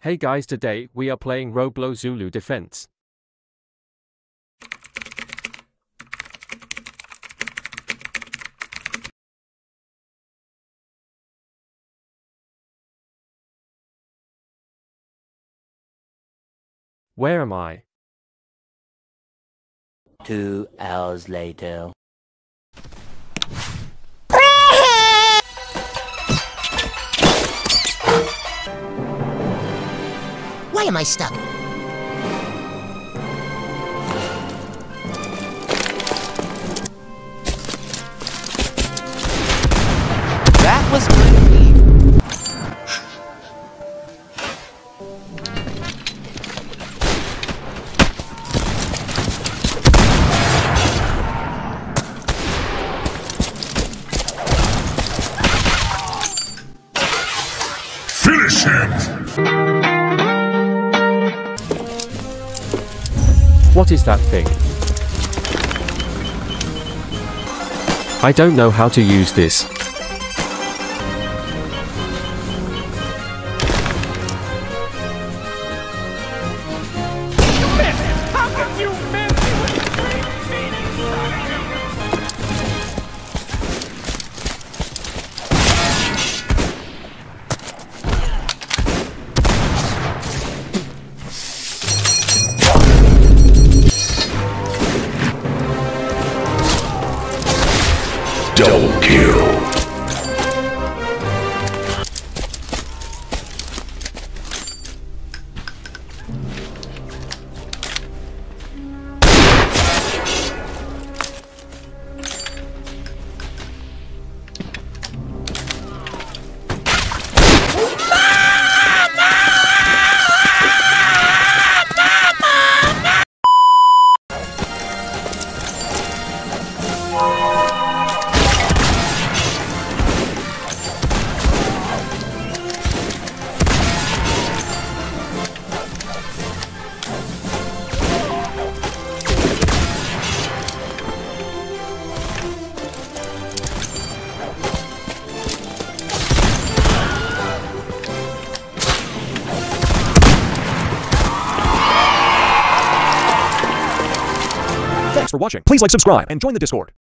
Hey guys, today we are playing Roblox Zulu Defense. Where am I? 2 hours later. Why am I stuck? That was pretty. Finish him! What is that thing? I don't know how to use this. Double kill. Thanks for watching. Please like, subscribe, and join the Discord.